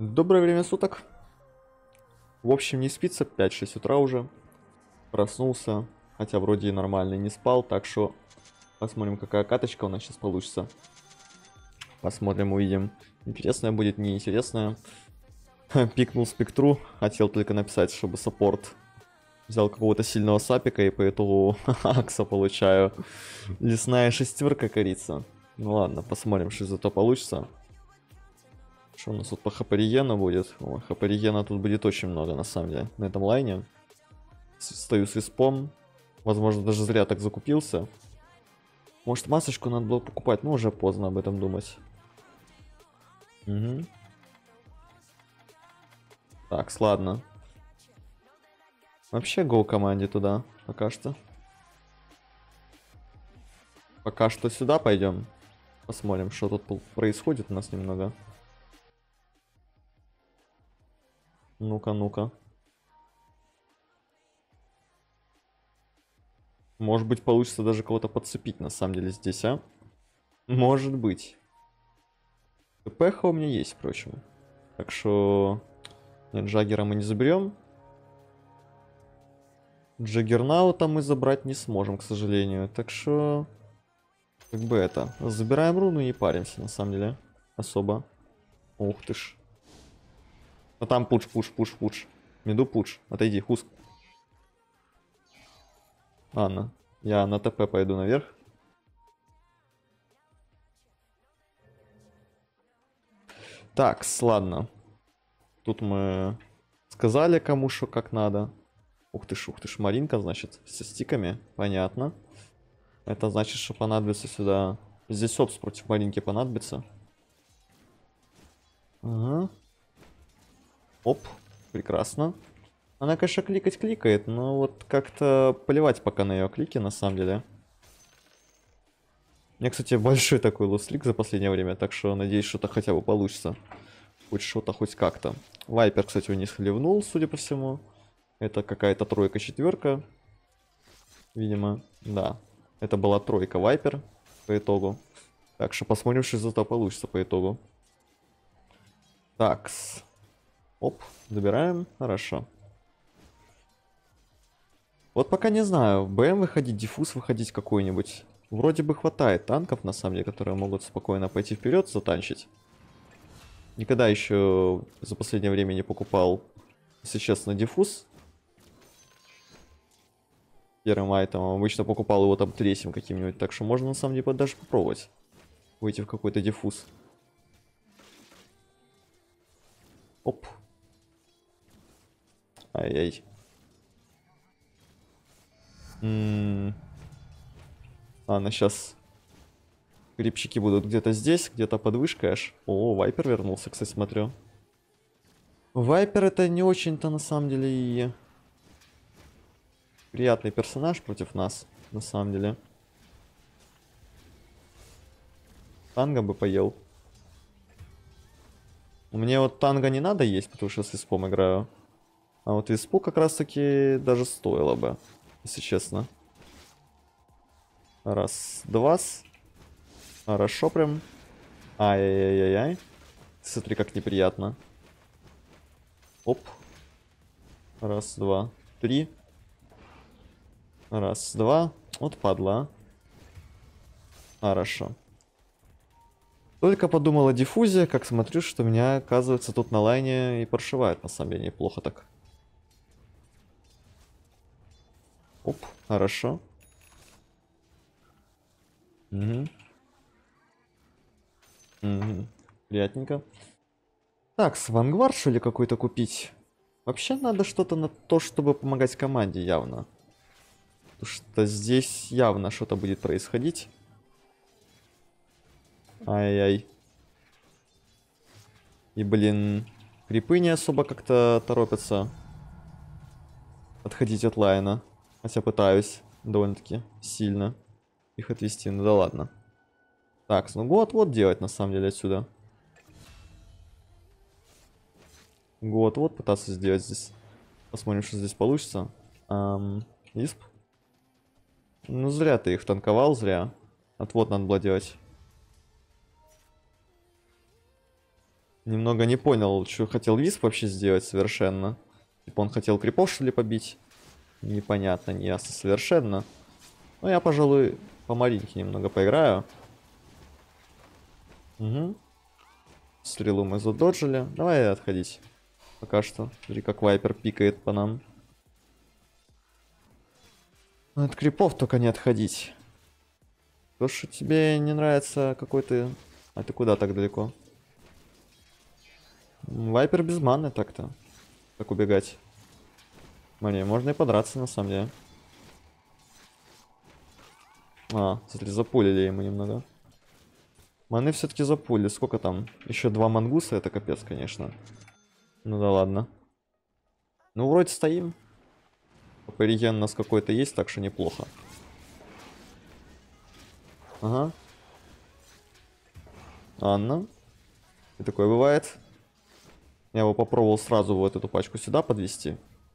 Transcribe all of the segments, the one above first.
Доброе время суток. В общем, не спится, 5-6 утра уже. Проснулся, хотя вроде и нормально не спал, так что посмотрим, какая каточка у нас сейчас получится. Посмотрим, увидим. Интересная будет, неинтересная. Пикнул спектру, хотел только написать, чтобы саппорт взял какого-то сильного сапика, и по итогу акса получаю. Лесная шестерка, корица. Ну ладно, посмотрим, что из этого получится. Что у нас тут по Хапариена будет? О, Хапариена тут будет очень много, на самом деле, на этом лайне. Стою с респом. Возможно, даже зря так закупился. Может, масочку надо было покупать, но уже поздно об этом думать. Угу. Так, ладно. Вообще, гоу команде туда, пока что. Пока что сюда пойдем. Посмотрим, что тут происходит у нас немного. Ну-ка, ну-ка. Может быть, получится даже кого-то подцепить, на самом деле, здесь, а? Может быть. ППХ у меня есть, впрочем. Так что... Нет, Джаггера мы не заберем. Джаггернаута мы забрать не сможем, к сожалению. Так что... Как бы это... Забираем руну и не паримся, на самом деле. Особо. Ух ты ж. А там пуш. Меду пуш. Отойди, Хуск. Ладно. Я на ТП пойду наверх. Так, ладно. Тут мы сказали кому что как надо. Ух ты ж, Маринка, значит, со стиками. Понятно. Это значит, что понадобится сюда... Здесь опс против Маринки понадобится. Ага. Оп, прекрасно. Она, конечно, кликать кликает, но вот как-то плевать пока на ее клики, на самом деле. У меня, кстати, большой такой лослик за последнее время, так что надеюсь, что-то хотя бы получится. Хоть что-то, хоть как-то. Вайпер, кстати, у них ливнул, судя по всему. Это какая-то тройка-четверка. Видимо, да. Это была тройка Вайпер по итогу. Так что посмотрим, что из этого получится по итогу. Такс. Оп, забираем. Хорошо. Вот пока не знаю, БМ выходить, диффуз выходить какой-нибудь. Вроде бы хватает танков, на самом деле, которые могут спокойно пойти вперед, затанчить. Никогда еще за последнее время не покупал, если честно, диффуз. Первым айтемом. Обычно покупал его там третьим каким-нибудь. Так что можно на самом деле даже попробовать выйти в какой-то диффуз. Оп. Ай-яй. Ладно, сейчас крипчики будут где-то здесь, где-то под вышкой аж. О, Вайпер вернулся, кстати, смотрю. Вайпер это не очень-то на самом деле и приятный персонаж против нас, на самом деле. Танго бы поел. Мне вот танго не надо есть, потому что с виспом играю. А вот виспу как раз таки даже стоило бы, если честно. Раз, два. Хорошо прям. Ай-яй-яй-яй. Смотри, как неприятно. Оп. Раз, два, три. Раз, два. Вот падла. Хорошо. Только подумал о диффузе, как смотрю, что меня, оказывается, тут на лайне и прошивает, на самом деле, неплохо так. Оп, хорошо. Угу. Угу. Приятненько. Так, с Вангвард, что ли, какой-то купить? Вообще надо что-то на то, чтобы помогать команде, явно. Потому что здесь явно что-то будет происходить. Ай-яй. И, блин, крипы не особо как-то торопятся отходить от лайна. Хотя пытаюсь довольно-таки сильно их отвести. Ну да ладно. Так, ну вот делать на самом деле отсюда. Вот пытаться сделать здесь. Посмотрим, что здесь получится. Исп. Ну зря ты их танковал, зря. Отвод надо было делать. Немного не понял, что хотел Висп вообще сделать совершенно. Типа он хотел крипов, что ли, побить? Непонятно, не ясно совершенно. Но я, пожалуй, по Маринке немного поиграю. Угу. Стрелу мы задоджили. Давай отходить. Пока что. Смотри, как Вайпер пикает по нам. От крипов только не отходить. То, что тебе не нравится какой ты... А ты куда так далеко? Вайпер без маны так-то. Как убегать? Мне можно и подраться на самом деле. А, смотри, запулили ему немного. Маны все-таки запулили. Сколько там? Еще 2 мангуса, это капец, конечно. Ну да ладно. Ну, вроде стоим. Реген у нас какой-то есть, так что неплохо. Ага. Анна. И такое бывает. Я его попробовал сразу вот эту пачку сюда подвести.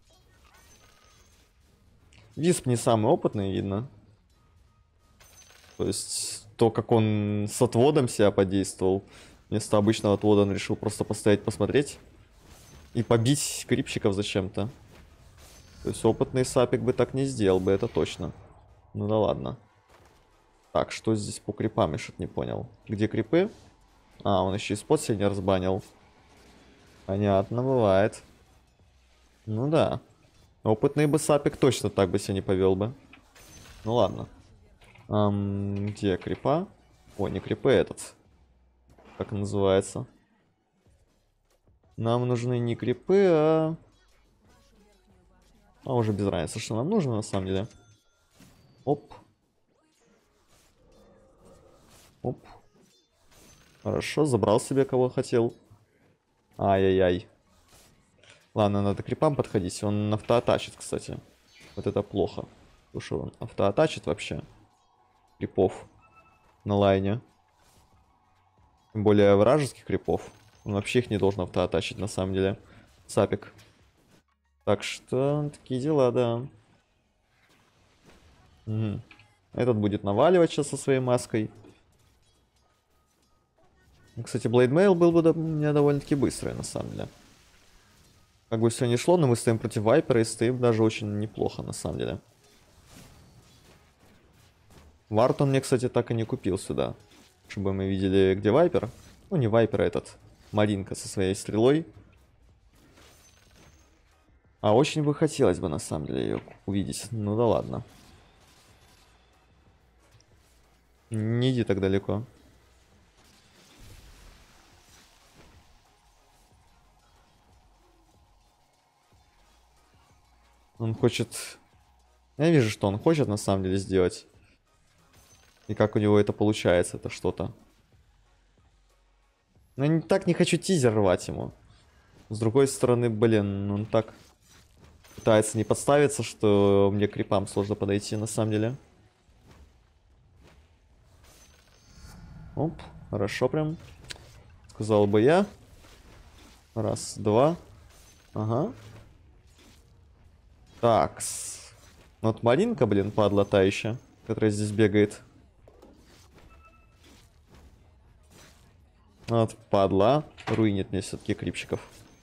Висп не самый опытный, видно. То есть, то, как он с отводом себя подействовал. Вместо обычного отвода он решил просто постоять, посмотреть. И побить крипчиков зачем-то. То есть, опытный сапик бы так не сделал бы, это точно. Ну да ладно. Так, что здесь по крипам, я что-то не понял. Где крипы? А, он еще и спот сегодня разбанил. Понятно, бывает. Ну да. Опытный бы сапик точно так бы себя не повел бы. Ну ладно. Где крипа? О, не крипы этот. Как он называется? Нам нужны не крипы, а... А уже без разницы, что нам нужно на самом деле. Оп. Оп. Хорошо, забрал себе кого хотел. Ай-яй-яй. Ладно, надо к крипам подходить. Он автоатачит, кстати. Вот это плохо. Потому что он автоатачит вообще. Крипов на лайне. Тем более вражеских крипов. Он вообще их не должен автоатачить на самом деле. Сапик. Так что такие дела, да. Угу. Этот будет наваливать сейчас со своей маской. Кстати, Блейдмейл был бы у меня довольно-таки быстрый, на самом деле. Как бы все ни шло, но мы стоим против Вайпера и стоим даже очень неплохо, на самом деле. Вард он мне, кстати, так и не купил сюда. Чтобы мы видели, где Вайпер. Ну, не Вайпер, а этот. Маринка со своей стрелой. А очень бы хотелось бы, на самом деле, ее увидеть. Ну да ладно. Не иди так далеко. Он хочет... Я вижу, что он хочет на самом деле сделать. И как у него это получается, это что-то. Но я так не хочу тизер рвать ему. С другой стороны, блин, он так пытается не подставиться, что мне к крипам сложно подойти на самом деле. Оп, хорошо прям. Сказал бы я. Раз, два. Ага. Такс. Вот Маринка, блин, падла та еще, которая здесь бегает. Вот падла. Руинит мне все-таки крипчиков.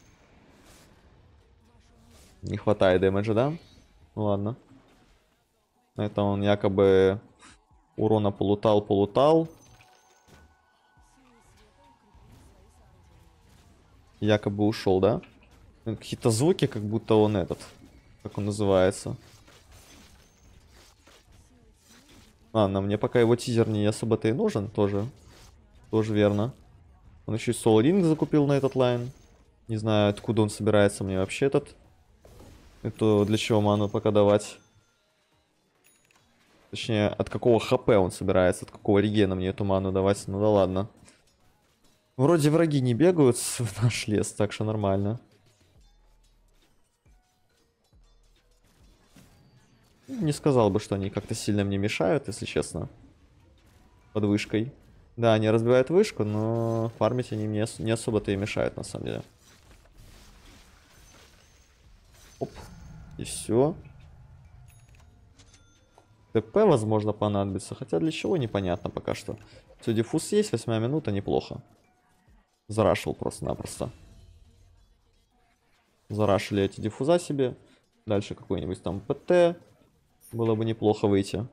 Не хватает дэмэджа, да? Ну ладно. Это он якобы урона полутал. Якобы ушел, да? Какие-то звуки, как будто он этот. Как он называется? Ладно, мне пока его тизер не особо-то и нужен, тоже. Тоже верно. Он еще и Soul Ring закупил на этот лайн. Не знаю, откуда он собирается мне вообще этот. Это для чего ману пока давать. Точнее, от какого хп он собирается, от какого регена мне эту ману давать. Ну да ладно. Вроде враги не бегают в наш лес, так что нормально. Не сказал бы, что они как-то сильно мне мешают, если честно. Под вышкой. Да, они разбивают вышку, но фармить они мне не особо-то и мешают, на самом деле. Оп. И все. ТП, возможно, понадобится. Хотя для чего, непонятно пока что. Все, диффуз есть, 8 минута, неплохо. Зарашил просто-напросто. Зарашили эти диффуза себе. Дальше какой-нибудь там ПТ. Было бы неплохо выйти.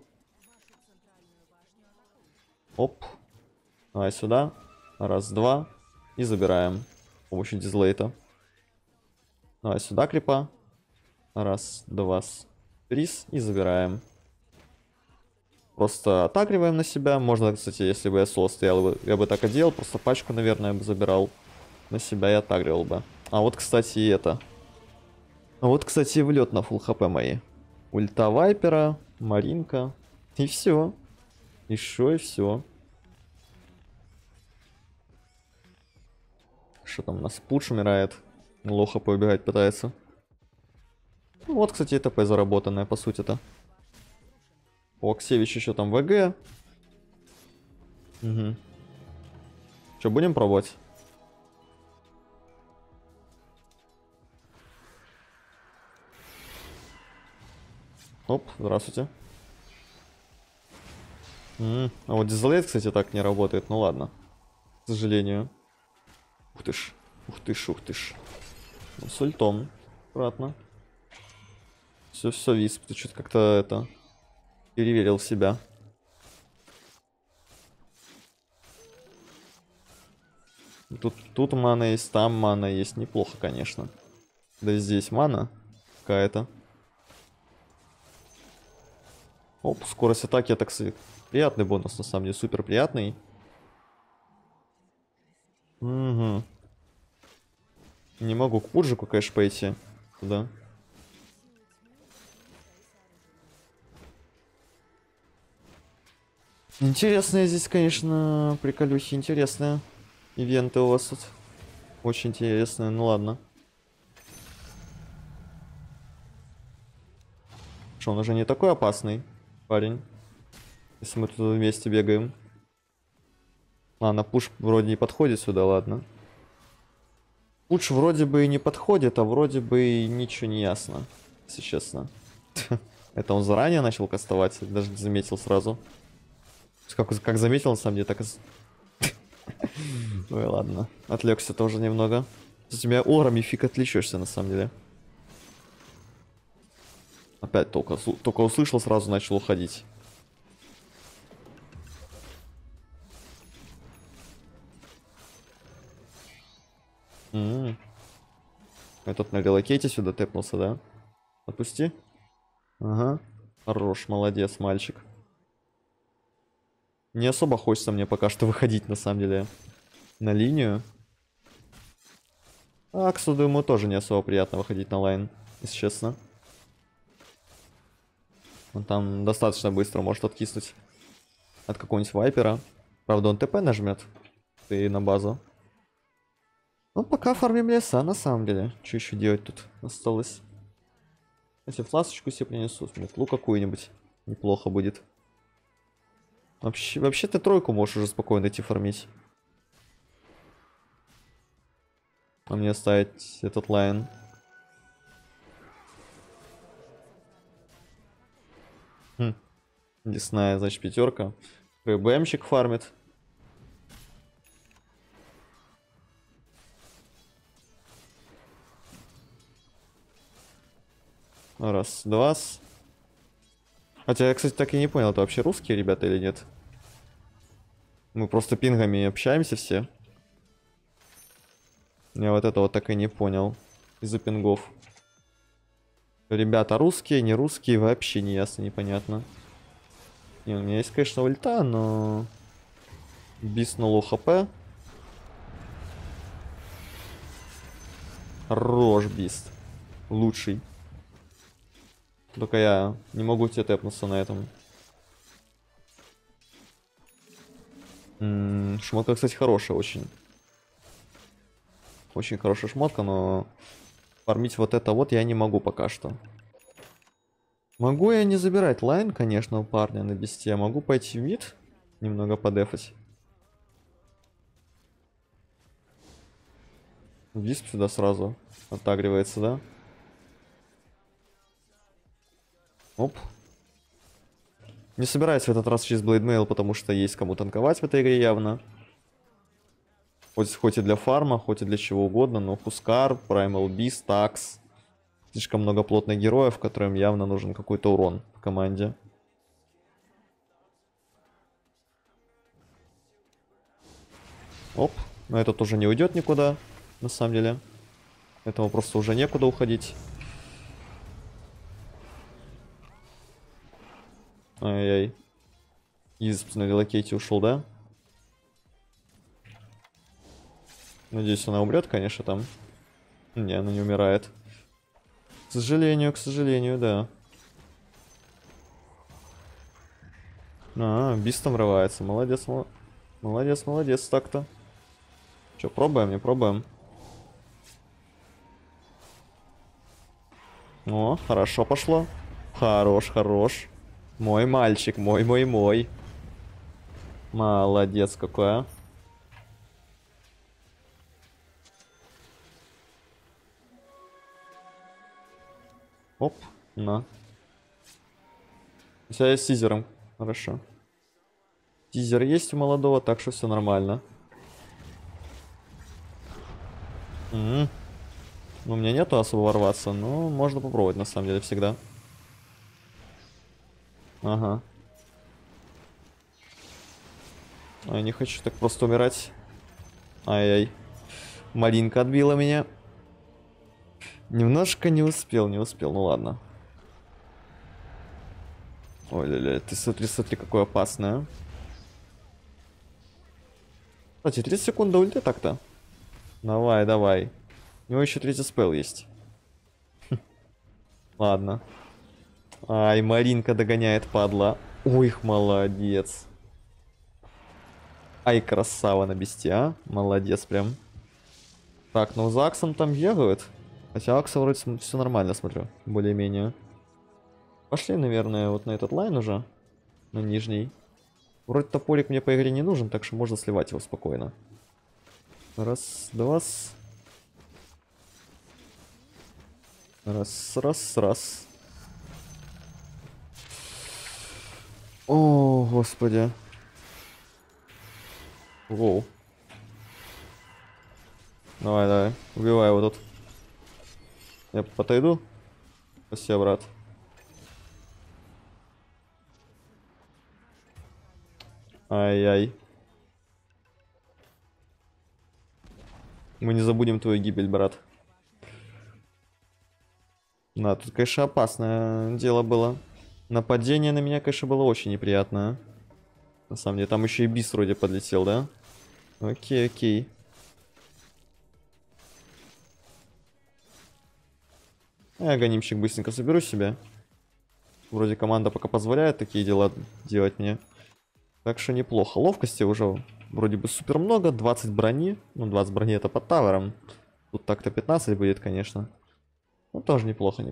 Оп. Давай сюда. Раз, два. И забираем. С помощью дизлейта. Давай сюда крипа. Раз, два, три. И забираем. Просто отагриваем на себя. Можно, кстати, если бы я соло стоял, я бы так и делал. Просто пачку, наверное, бы забирал на себя и отагривал бы. А вот, кстати, и это. А вот, кстати, влет на фулл хп мои. Ульта Вайпера, Маринка. И все. И шо, и все. Что там у нас? Пуш умирает. Лоу хп убегать пытается. Ну, вот, кстати, ТП заработанное, по сути-то. У Аксевич еще там ВГ. Угу. Что, будем пробовать? Оп, здравствуйте. А вот дизлейт, кстати, так не работает. Ну ладно. К сожалению. Ух ты ж. Ух ты ж, ух ты ж. Ну, с ультом. Аккуратно. Все, Висп. Ты что-то как-то это... переверил себя. Тут мана есть, там мана есть. Неплохо, конечно. Да и здесь мана какая-то. Оп, скорость атаки, это, кстати, приятный бонус, на самом деле, супер приятный. Угу. Не могу к Пуджику, конечно, пойти. Туда. Интересные здесь, конечно, приколюхи, интересные. Ивенты у вас тут. Очень интересные, ну ладно. Что, он уже не такой опасный парень, если мы тут вместе бегаем. Ладно, пуш вроде не подходит сюда, ладно. Пуш вроде бы и не подходит, а вроде бы и ничего не ясно, если честно. Это он заранее начал кастовать, даже не заметил сразу. Как заметил, на самом деле, так и... Ой, ладно. Отвлекся тоже немного. У тебя орами фиг отличишься, на самом деле. Опять только услышал, сразу начал уходить. Этот на релокейте сюда тэпнулся, да? Отпусти. Ага. Хорош, молодец, мальчик. Не особо хочется мне пока что выходить, на самом деле, на линию. Аксу, думаю, тоже не особо приятно выходить на лайн, если честно. Он там достаточно быстро может откиснуть от какого-нибудь вайпера. Правда, он ТП нажмет. И на базу. Ну, пока фармим леса, на самом деле. Что еще делать тут осталось? Если фласочку себе принесут, метлу какую-нибудь, неплохо будет. Вообще ты тройку можешь уже спокойно идти фармить. А мне оставить этот лайн. Лесная, значит, пятерка. БМщик фармит. Раз, два. Хотя я, кстати, так и не понял, это вообще русские ребята или нет? Мы просто пингами общаемся все. Я вот это вот так и не понял. Из-за пингов. Ребята русские, не русские, вообще не ясно, непонятно. Не, у меня есть, конечно, ульта, но... Бис на лоу хп. Хорош, Бист. Лучший. Только я не могу тебе тэпнуться на этом. Шмотка, кстати, хорошая очень. Очень хорошая шмотка, но... Фармить вот это вот я не могу пока что. Могу я не забирать лайн, конечно, у парня на бесте. Могу пойти в мид, немного подефать. Висп сюда сразу отагривается, да? Оп. Не собираюсь в этот раз через Блейдмейл, потому что есть кому танковать в этой игре явно. Хоть и для фарма, хоть и для чего угодно, но Хускар, Primal Beast, Такс. Слишком много плотных героев, которым явно нужен какой-то урон в команде. Оп, но этот уже не уйдет никуда, на самом деле. Этому просто уже некуда уходить. Ай-яй. Из на релокейте ушел, да? Надеюсь, она умрет, конечно, там. Не, она не умирает. К сожалению, да. Бист там врывается. Молодец, молодец так-то. Че, пробуем, не пробуем? О, хорошо пошло. Хорош. Мой мальчик, мой. Молодец какой, а. Оп, на. У тебя есть тизером. Хорошо. Тизер есть у молодого, так что все нормально. Ну, у меня нету особо ворваться, но можно попробовать на самом деле всегда. Ага. Я не хочу так просто умирать. Ай-яй. Малинка отбила меня. Немножко не успел. Ну ладно. Ой, ля-ля, ты смотри, какой опасный, а. Кстати, 30 секунд до ульты так-то. Давай. У него еще третий спел есть. Ладно. Ай, Маринка догоняет, падла. Ой, молодец. Ай, красава на бесте, а. Молодец прям. Так, ну за Аксом там бегают. Хотя Акса вроде все нормально, смотрю. Более-менее. Пошли, наверное, вот на этот лайн уже. На нижний. Вроде топорик мне по игре не нужен, так что можно сливать его спокойно. Раз. О, господи. Воу. Давай. Убивай его тут. Я подойду. Спасибо, брат. Ай-яй. Мы не забудем твою гибель, брат. Да, тут, конечно, опасное дело было. Нападение на меня, конечно, было очень неприятное. На самом деле, там еще и бис вроде подлетел, да? Окей. Я гонимщик быстренько соберу себе. Вроде команда пока позволяет такие дела делать мне. Так что неплохо. Ловкости уже вроде бы супер много. 20 брони. Ну, 20 брони это под тавером. Тут так-то 15 будет, конечно. Ну, тоже неплохо.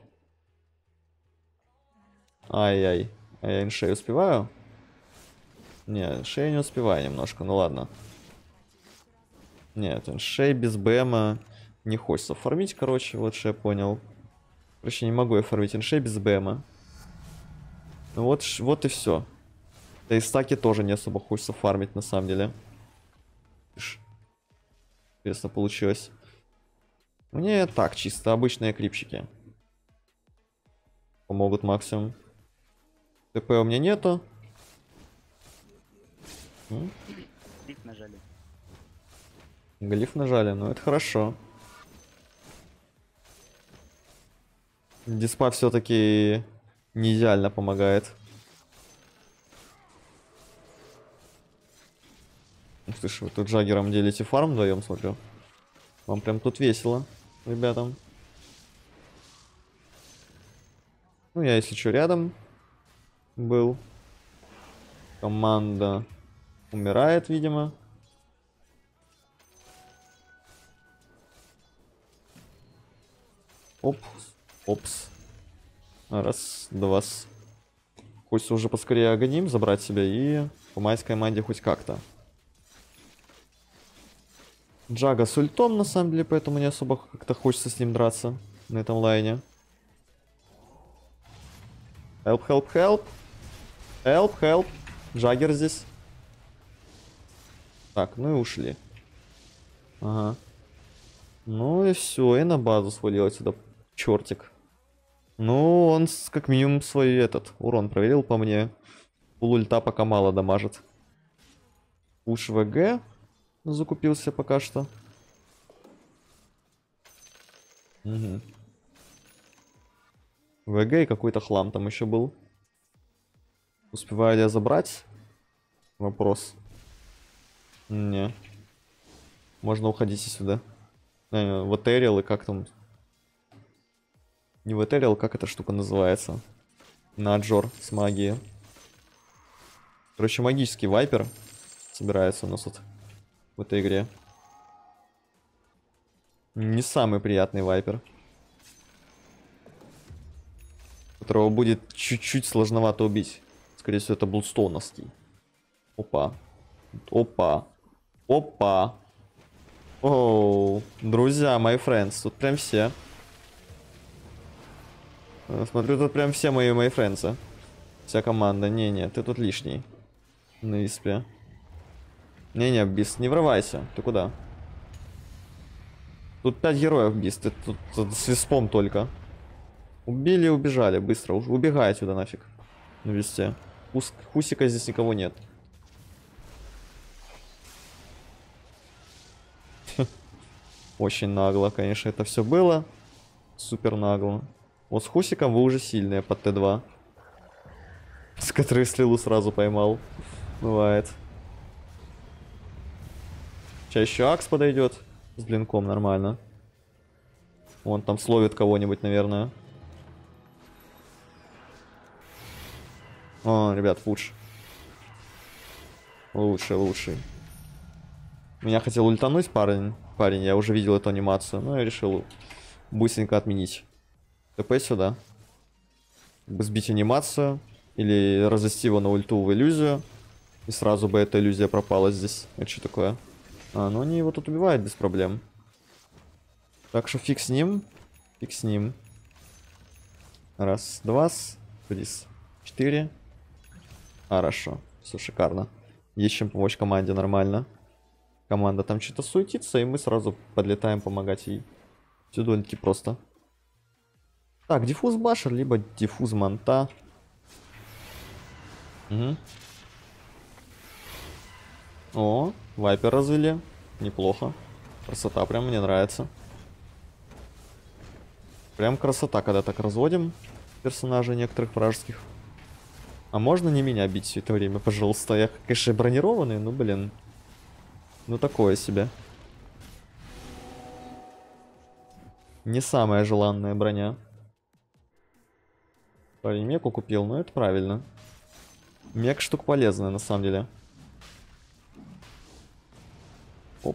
Ай-яй. А я иншей успеваю? Не, иншей не успеваю немножко. Ну, ладно. Нет, иншей без БМа не хочется фармить, короче. Вот что я понял. Короче, не могу я фармить иншей без БМа. Ну, вот и все. Да и стаки тоже не особо хочется фармить, на самом деле. Интересно получилось. Мне так, чисто обычные крипчики помогут максимум. ТП у меня нету. Глиф нажали. Глиф нажали, ну это хорошо. Диспа все-таки не идеально помогает. Ух ты ж, вы тут Джаггером делите фарм вдвоем, смотрю. Вам прям тут весело, ребятам. Ну, я, если что, рядом был. Команда умирает, видимо. Опс. Раз, два. Хочется уже поскорее агоним забрать себе и помать команде хоть как-то. Джага с ультом, на самом деле, поэтому не особо как-то хочется с ним драться на этом лайне. Help. Джаггер здесь. Так, ну и ушли. Ага. Ну и все, и на базу свалил отсюда чертик. Ну, он как минимум свой этот урон проверил по мне. Пул ульта пока мало дамажит. Уж ВГ закупился пока что. Угу. ВГ и какой-то хлам там еще был. Успеваю ли я забрать? Вопрос. Не. Можно уходить сюда. В Этериал и как там? Не в Этериал, как эта штука называется? Наджор с магией. Короче, магический вайпер собирается у нас вот в этой игре. Не самый приятный вайпер. Которого будет чуть-чуть сложновато убить. Скорее всего, это блудстоуновский. Опа. Опа. Опа. Оу. Друзья, my friends. Тут прям все. Смотрю, тут прям все мои my friends. Вся команда. Не-не, ты тут лишний. На испе. Не-не, Бист, не врывайся. Ты куда? Тут 5 героев, Бист. Ты тут с виспом только. Убили и убежали. Быстро. Убегай отсюда нафиг. На весте. Хусика здесь никого нет. Очень нагло, конечно, это все было. Супер нагло. Вот с Хусиком вы уже сильные под Т2. С которой стрелу сразу поймал. Бывает. Сейчас еще Акс подойдет. С блинком нормально. Он там словит кого-нибудь, наверное. О, ребят, лучше. Лучший. Меня хотел ультануть парень, я уже видел эту анимацию, но я решил быстренько отменить. ТП сюда. Сбить анимацию, или развести его на ульту в иллюзию, и сразу бы эта иллюзия пропала здесь. Это что такое? А, ну они его тут убивают без проблем. Так что фиг с ним. Раз, два, три, 4. Хорошо, все шикарно. Есть чем помочь команде нормально. Команда там что-то суетится, и мы сразу подлетаем помогать ей. Все довольно-таки просто. Так, диффуз башер, либо диффуз манта. Угу. О, вайпер развели. Неплохо. Красота, прям мне нравится. Прям красота, когда так разводим персонажей некоторых вражеских. А можно не меня бить все это время, пожалуйста? Я, конечно, бронированный, но, блин. Ну, такое себе. Не самая желанная броня. Парень меку купил, но это правильно. Мек штука полезная, на самом деле. Оп.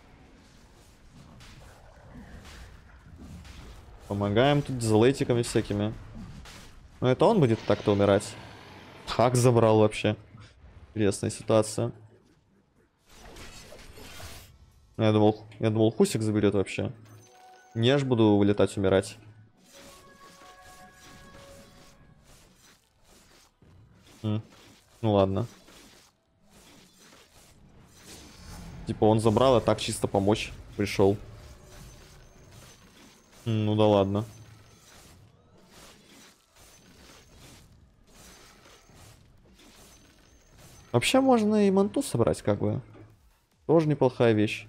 Помогаем тут дизелейтиками всякими. Но это он будет так-то умирать. Хак забрал вообще. Интересная ситуация. Я думал, Хусик заберет вообще. Не аж буду вылетать, умирать. Ну ладно. Типа он забрал, а так чисто помочь пришел. Ну да ладно. Вообще можно и манту собрать, как бы. Тоже неплохая вещь.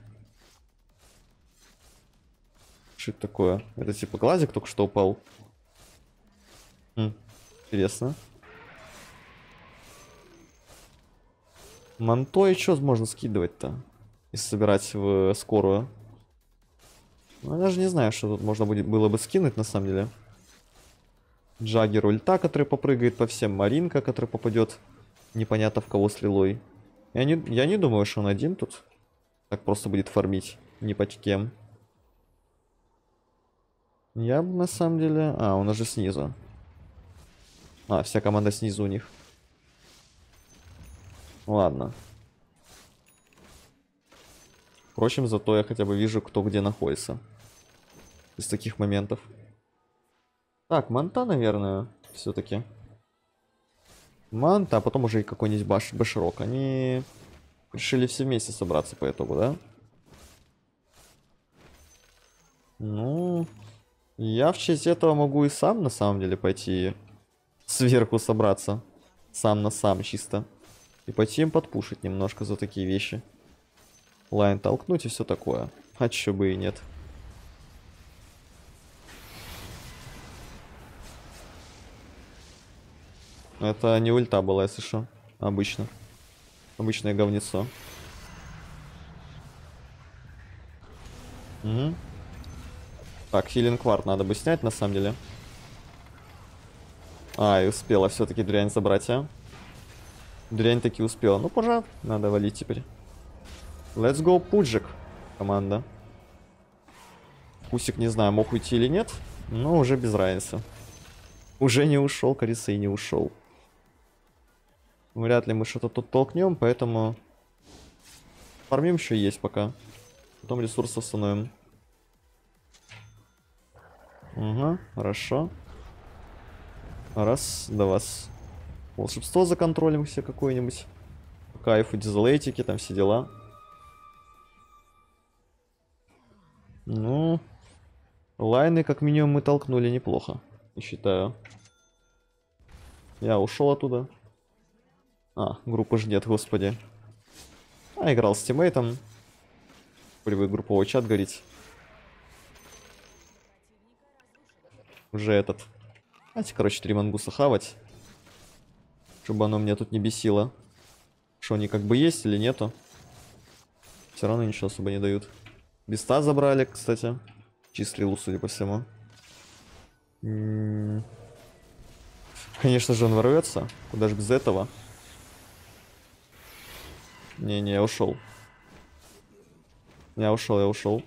Что это такое? Это типа глазик только что упал. Интересно. Манто и что можно скидывать-то? И собирать в скорую. Ну, я даже не знаю, что тут можно было бы скинуть на самом деле. Джаггер ульта, который попрыгает по всем. Маринка, который попадет непонятно в кого стрелой. Я не думаю, что он один тут. Так просто будет фармить. Ни по кем. Я бы на самом деле... А, он уже снизу. А, вся команда снизу у них. Ладно. Впрочем, зато я хотя бы вижу, кто где находится. Из таких моментов. Так, манта, наверное, все-таки. Манта, а потом уже и какой-нибудь баширок. Они решили все вместе собраться по итогу, да? Ну, я в честь этого могу и сам, на самом деле, пойти сверху собраться. Сам на сам, чисто. И пойти им подпушить немножко за такие вещи. Лайн толкнуть и все такое. А чё бы и нет. Это не ульта была, если что. Обычно. Обычное говнецо. Угу. Так, хилинг вард надо бы снять, на самом деле. А, и успела все-таки дрянь забрать, а? Дрянь таки успела. Ну, пожа, надо валить теперь. Let's go, Пуджик, команда. Пусик, не знаю, мог уйти или нет, но уже без разницы. Уже не ушел, Корисей не ушел. Вряд ли мы что-то тут толкнем, поэтому фармим еще есть пока. Потом ресурсы установим. Угу, хорошо. Раз, да вас. Волшебство законтролим все какое-нибудь. По кайфу, дизелейтики, там все дела. Ну, лайны как минимум мы толкнули неплохо, я считаю. Я ушел оттуда. А, группы же нет, господи. А, играл с тиммейтом. Привык групповой чат горить. Уже этот. Давайте, короче, 3 мангуса хавать. Чтобы оно меня тут не бесило. Что они как бы есть или нету. Все равно ничего особо не дают. Беста забрали, кстати. Чистрилу, судя по всему. Конечно же, он ворвется. Куда же без этого? Не-не, я ушел. Я ушел.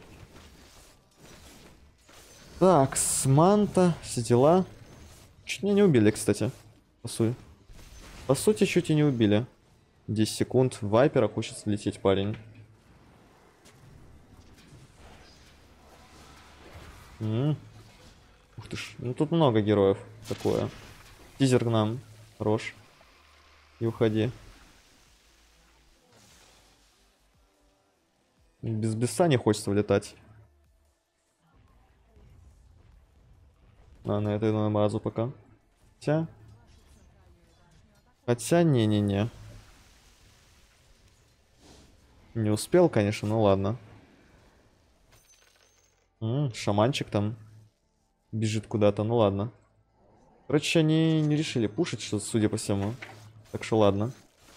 Так, с манта, все дела. Чуть меня не убили, кстати. По сути, чуть и не убили. 10 секунд. Вайпера хочет слететь, парень. Ух ты ж. Ну тут много героев. Такое. Тизер к нам. Хорош. И уходи. Без беса не хочется влетать. А, на этой на базу пока. Хотя, не-не-не. Не успел, конечно, ну ладно. Шаманчик там бежит куда-то, ну ладно. Короче, они не решили пушить, что, судя по всему. Так что ладно.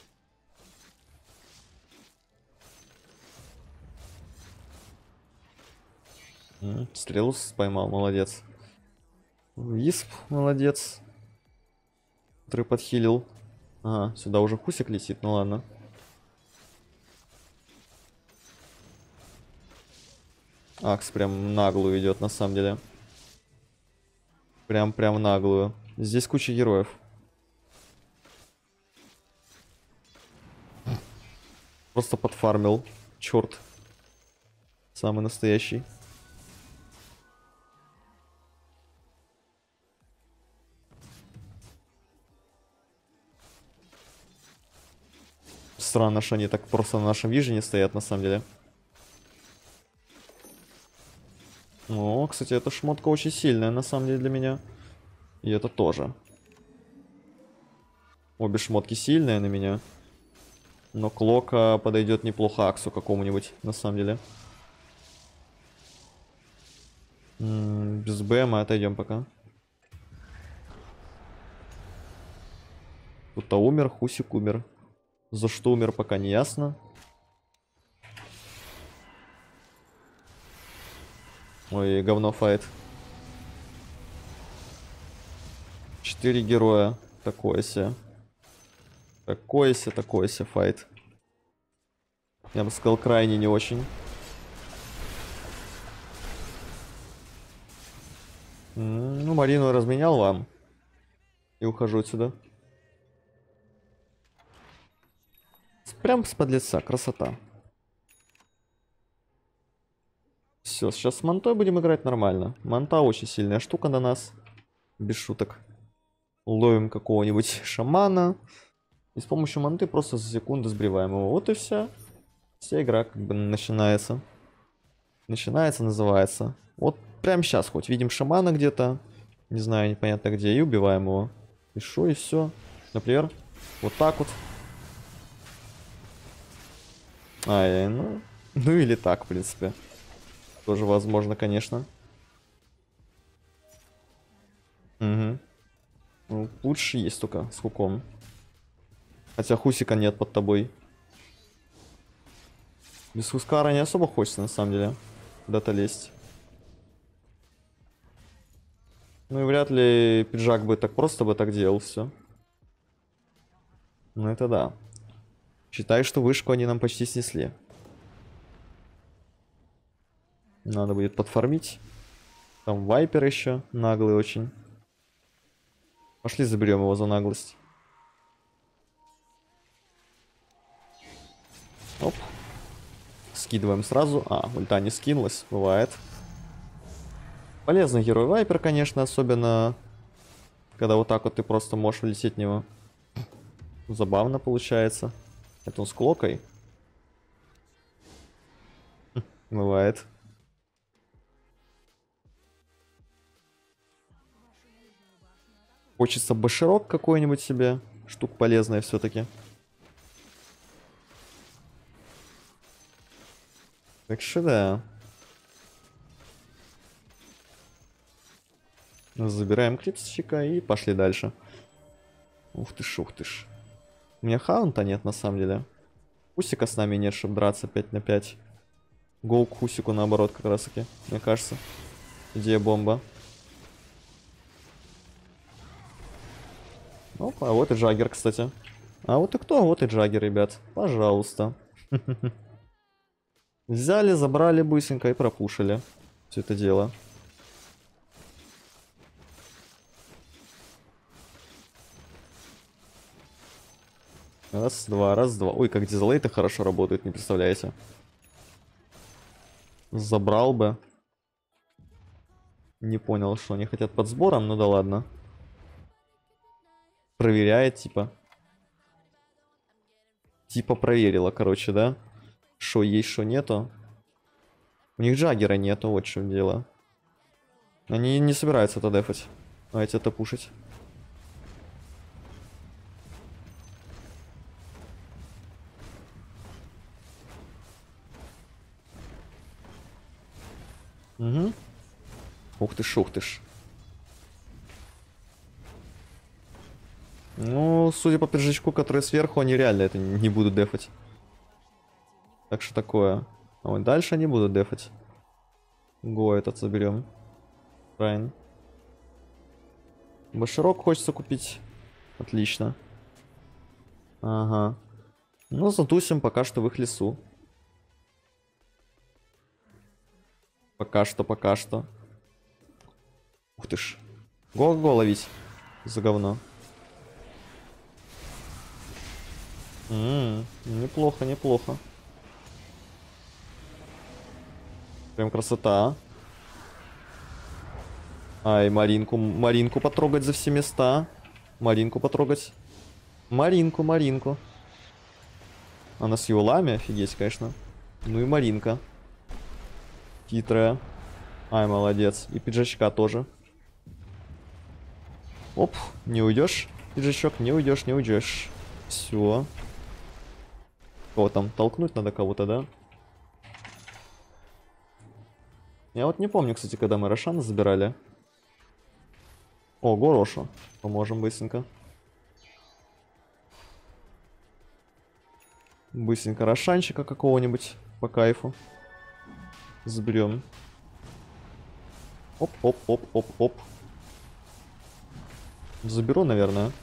Стрелу поймал, молодец. Висп, молодец. Который подхилил. Ага, сюда уже Хусик летит, ну ладно. Акс прям наглую идет, на самом деле. Прям наглую. Здесь куча героев. Просто подфармил. Черт. Самый настоящий. Странно, что они так просто на нашем вижене стоят, на самом деле. О, кстати, эта шмотка очень сильная, на самом деле, для меня. И это тоже. Обе шмотки сильные на меня. Но Клока подойдет неплохо Аксу какому-нибудь, на самом деле. Без БМ отойдем пока. Кто-то умер, Хусик умер. За что умер, пока не ясно. Ой, говно файт. 4 героя. Такое себе. Такое себе файт. Я бы сказал, крайне не очень. Ну, Марину разменял вам. И ухожу отсюда. Прям с подлеца. Красота. Все, сейчас с мантой будем играть нормально. Манта очень сильная штука на нас. Без шуток. Ловим какого-нибудь шамана. И с помощью манты просто за секунду сбриваем его. Вот и все. Вся игра как бы начинается. Начинается, называется. Вот прямо сейчас хоть видим шамана где-то. Не знаю, непонятно где. И убиваем его. И шо, и все. Например, вот так вот. Ай, ну... Ну или так, в принципе. Тоже возможно, конечно. Угу. Ну, лучше есть только с хуком. Хотя хусика нет под тобой. Без хускара не особо хочется, на самом деле, куда-то лезть. Ну и вряд ли пиджак бы так просто бы так делал все. Ну это да. Считай, что вышку они нам почти снесли. Надо будет подфармить. Там вайпер еще наглый очень. Пошли заберем его за наглость. Оп. Скидываем сразу. А, ульта не скинулась. Бывает. Полезный герой вайпер, конечно, особенно когда вот так вот ты просто можешь влететь в него. Забавно получается. Это он с клокой. Бывает. Хочется баширок какой-нибудь себе. Штука полезная все-таки. Так что да. Забираем крипсчика и пошли дальше. Ух ты ж, ух ты ж. У меня хаунта нет на самом деле. Хусика с нами нет, чтобы драться 5 на 5. Гоу к Хусику наоборот как раз таки, мне кажется. Идея бомба. Опа, а вот и Джаггер, кстати. А вот и кто? Вот и Джаггер, ребят. Пожалуйста. Взяли, забрали быстренько и пропушили все это дело. Раз, два, раз, два. Ой, как дизлейты хорошо работают, не представляете. Забрал бы. Не понял, что они хотят под сбором, ну да ладно. Проверяет, типа. Типа проверила, короче, да? Что есть, что нету. У них Джаггера нету, вот в чем дело. Они не собираются это дефать. Давайте это пушить. Угу. Ух ты ж, ух ты ж. Ну, судя по пиджачку, который сверху, они реально это не будут дефать. Так что такое. А вот дальше они будут дефать. Го этот заберем. Правильно. Баширок хочется купить. Отлично. Ага. Ну, затусим пока что в их лесу. Пока что, пока что. Ух ты ж. Го-го ловить. За говно. Неплохо, неплохо. Прям красота. Ай, Маринку потрогать за все места. Маринку потрогать. Маринку. Она с юлами, офигеть, конечно. Ну и Маринка. Хитрая. Ай, молодец. И пиджачка тоже. Оп, не уйдешь, пиджачок, не уйдешь, не уйдешь. Все. Кого там? Толкнуть надо кого-то, да? Я вот не помню, кстати, когда мы Рошана забирали. О, Горошу. Поможем быстренько. Быстренько Рошанчика какого-нибудь по кайфу. Заберем. Оп. Заберу, наверное.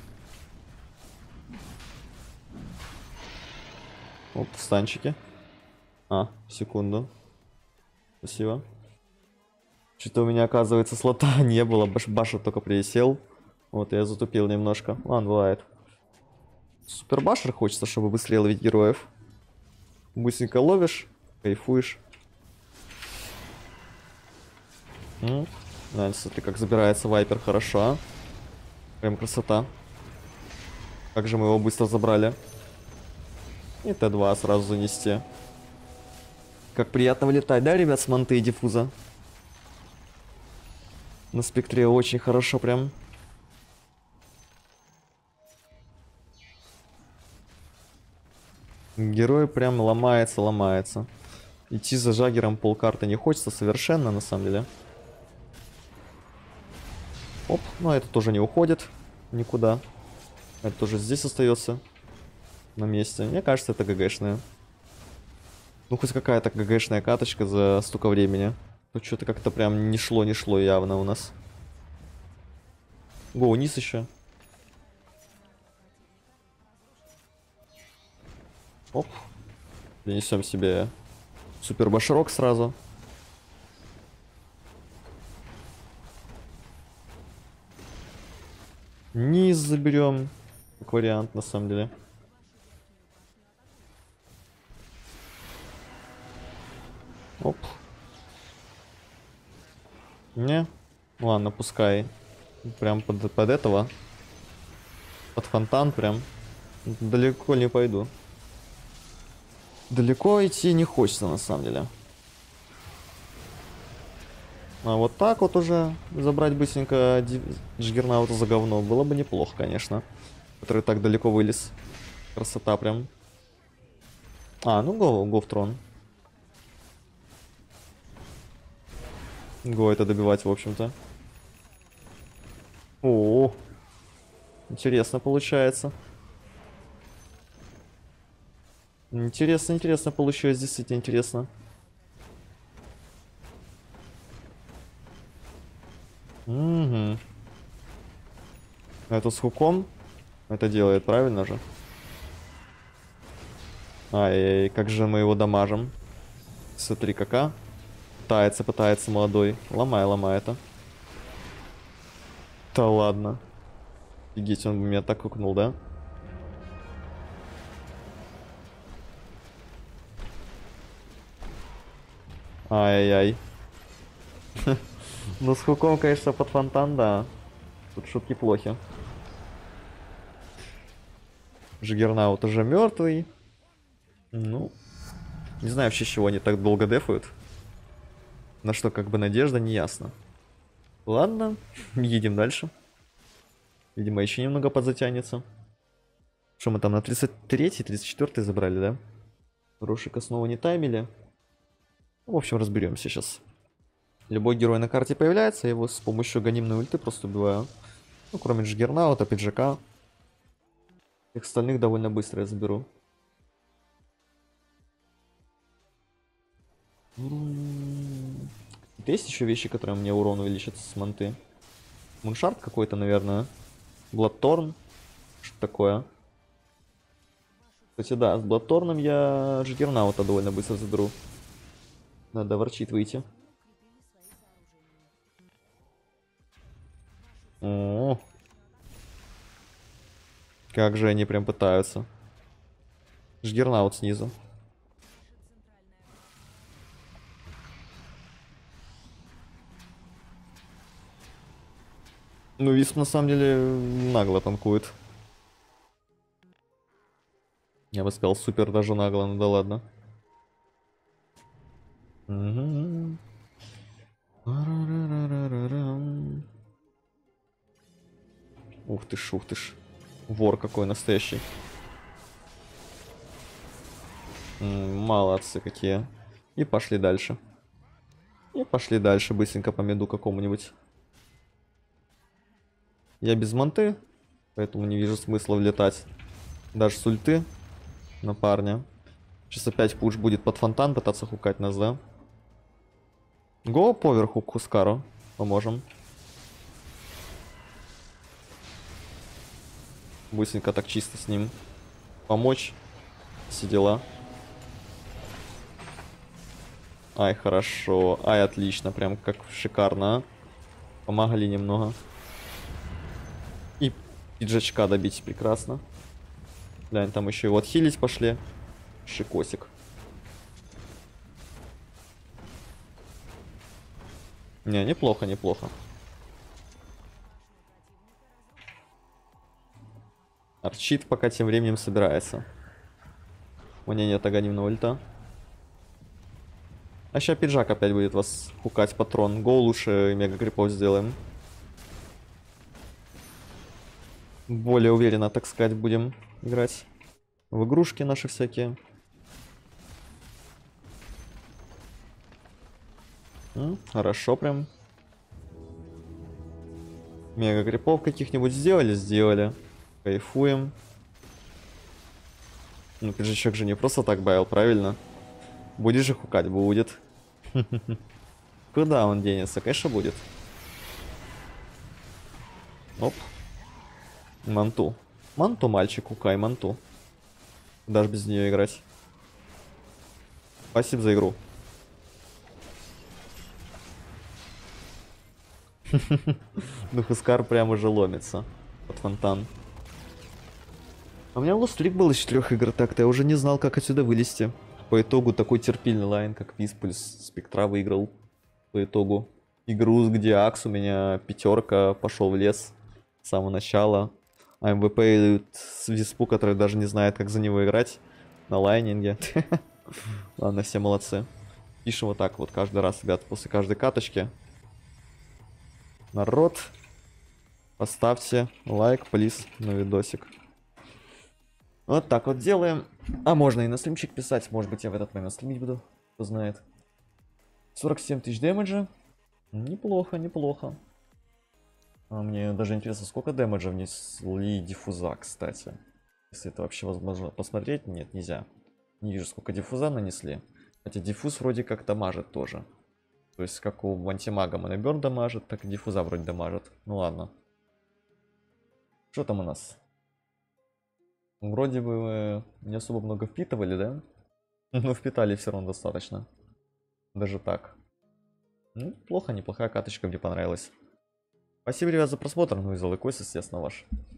Оп, станчики. А, секунду. Спасибо. Что-то у меня, оказывается, слота не было. Баша только присел. Вот, я затупил немножко. Ладно, бывает. Супер башер хочется, чтобы быстрее ловить героев. Быстренько ловишь, кайфуешь. Нравится, смотри, как забирается вайпер, хорошо. А? Прям красота. Как же мы его быстро забрали. И Т2 сразу занести. Как приятно вылетать, да, ребят, с манты и диффуза? На спектре очень хорошо прям. Герой прям ломается. Идти за Жаггером полкарты не хочется совершенно, на самом деле. Оп, ну это тоже не уходит никуда. Это тоже здесь остается на месте. Мне кажется, это ГГшная. Ну, хоть какая-то ГГшная каточка за столько времени. Тут что-то как-то прям не шло явно у нас. Го, вниз еще. Оп. Принесем себе супер башрок сразу. Низ заберем. Как вариант, на самом деле. Оп. Не. Ладно, пускай. Прям под этого. Под фонтан прям. Далеко не пойду. Далеко идти не хочется, на самом деле. А вот так вот уже забрать быстренько Джиггернаута за говно было бы неплохо, конечно. Который так далеко вылез. Красота прям. А, ну го в трон. Го это добивать, в общем-то. О, интересно получается. Интересно получилось, действительно интересно. Угу. Это с хуком это делает, правильно же? Ай, как же мы его дамажим. Смотри, кака. Пытается молодой. Ломай это. Да ладно. Офигеть, он меня так хукнул, да? Ай-яй-яй. Ну, с хуком, конечно, под фонтан, да. Тут шутки плохи. Джиггернаут уже мертвый. Ну, не знаю вообще, с чего они так долго дефают. На что как бы надежда, не ясно. Ладно, едем дальше. Видимо, еще немного подзатянется. Что мы там на 33-й, 34-й забрали, да? Рошика снова не таймили. В общем, разберемся сейчас. Любой герой на карте появляется, я его с помощью гонимной ульты просто убиваю. Ну, кроме Джиггернаута, пиджака. Их остальных довольно быстро я заберу. Есть еще вещи, которые мне урон увеличат с манты. Муншард какой-то, наверное. Бладторн. Что такое? Кстати, да, с Бладторном я Джиггернаута довольно быстро заберу. Надо ворчит выйти. О, как же они прям пытаются. Джиггернаут снизу. Ну, Висп на самом деле нагло танкует. Я бы сказал, супер даже нагло, ну да ладно. Ух ты ж, ух ты ж. Вор какой настоящий. Молодцы какие. И пошли дальше. Быстренько по меду какому-нибудь. Я без манты, поэтому не вижу смысла влетать. Даже с ульты на парня. Сейчас опять пуш будет под фонтан пытаться хукать нас, да? Го поверху к Хускару. Поможем. Быстренько так чисто с ним помочь. Все дела. Ай, хорошо. Ай, отлично. Прям как шикарно. А? Помогли немного. И пиджачка добить прекрасно. Глянь, там еще и вот хилить пошли. Шикосик. Не, неплохо, неплохо. Арчит пока тем временем собирается. У меня нет аганимного ульта. А сейчас пиджак опять будет вас хукать, патрон. Гол лучше мега крипов сделаем. Более уверенно, так сказать, будем играть в игрушки наши всякие. Хорошо прям. Мега крипов каких-нибудь сделали? Сделали. Кайфуем. Ну, пиджачок же не просто так байл, правильно? Будешь же хукать? Будет. Куда он денется? Конечно, будет. Оп. Манту. Манту, мальчик, хукай, манту. Даже без нее играть. Спасибо за игру. Ну, Хускар прям уже ломится под фонтан. А у меня лост-лик был из 4 игр, так-то я уже не знал, как отсюда вылезти. По итогу такой терпильный лайн, как Виспульс, Спектра выиграл. По итогу игру, где Акс у меня 5 пошел в лес с самого начала. А МВП с Виспу, который даже не знает, как за него играть на лайнинге. Ладно, все молодцы. Пишем вот так вот каждый раз, ребят, после каждой каточки. Народ, поставьте лайк, плиз, на видосик. Вот так вот делаем. А можно и на стримчик писать. Может быть, я в этот момент стримить буду. Кто знает. 47 тысяч дэмэджа. Неплохо, неплохо. А мне даже интересно, сколько дэмэджа внесли диффуза, кстати. Если это вообще возможно посмотреть. Нет, нельзя. Не вижу, сколько диффуза нанесли. Хотя диффуз вроде как дамажит тоже. То есть, как у антимага Моноберн дамажит, так и диффуза вроде дамажит. Ну ладно. Что там у нас? Вроде бы мы не особо много впитывали, да? Но впитали все равно достаточно. Даже так. Ну, плохо, неплохая каточка, мне понравилась. Спасибо, ребят, за просмотр. Ну и за лайкос, естественно, ваш.